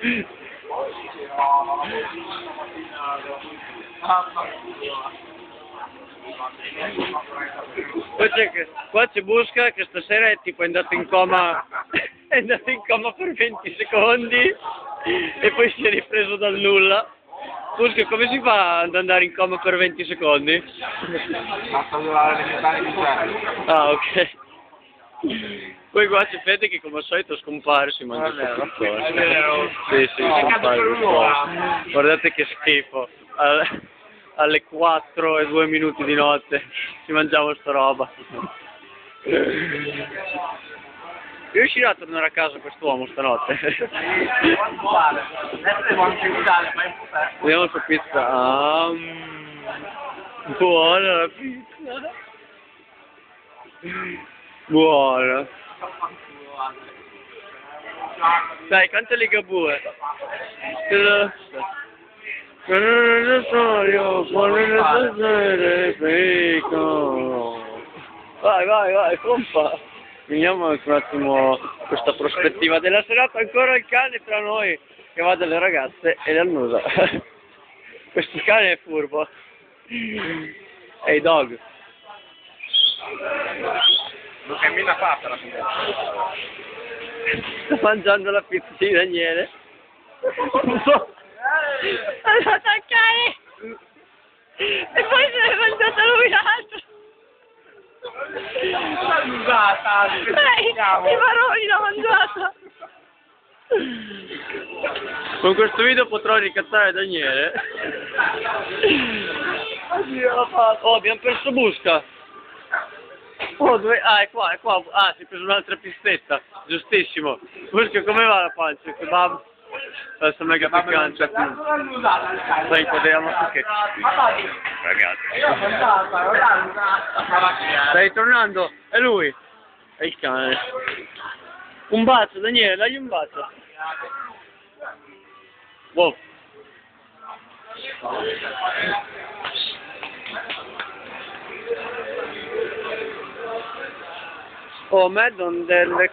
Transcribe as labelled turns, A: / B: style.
A: Qua c'è Busca che stasera è tipo andato in coma, è andato in coma per 20 secondi e poi si è ripreso dal nulla. Busca, come si fa ad andare in coma per 20 secondi?
B: Basta durare le metà di certo.
A: Ah, ok. Poi qua c'è Fede che come al solito scompare, si mangia il
B: È vero.
A: Sì, scompare per forza. Guardate che schifo. Alle 4:02 di notte ci mangiamo sta roba. Riuscirà a tornare a casa quest'uomo stanotte?
B: Quanto vale? Adesso devo anche guidare, ma è un po' perso.
A: Vediamo su pizza. Buona la pizza. Buona. Dai, canta Ligabue. Non è necessario, non è necessario. Vai, pompa. Vediamo anche un attimo questa prospettiva della serata. Ancora il cane tra noi che va dalle ragazze e dal nusa. Questo cane è furbo. Ehi, dog.
B: Non cammina fatta la fine.
A: Sto mangiando la pizza di Daniele. Sono andato al cane e poi se l'è mangiata lui l'altro.
B: Usata,
A: I maroni l'ho mangiata. Con questo video potrò ricattare Daniele. Oh, abbiamo perso Busca. Oh, dove? Ah, è qua. Ah, si è preso un'altra pistetta. Giustissimo. Busca, come va la pancia? Kebab? Adesso mega piccante. Dai, inquadriamo che... Ragazzi. Stai tornando? È lui. È il cane. Un bacio, Daniele, dagli un bacio. Wow. Oh, Madon delle...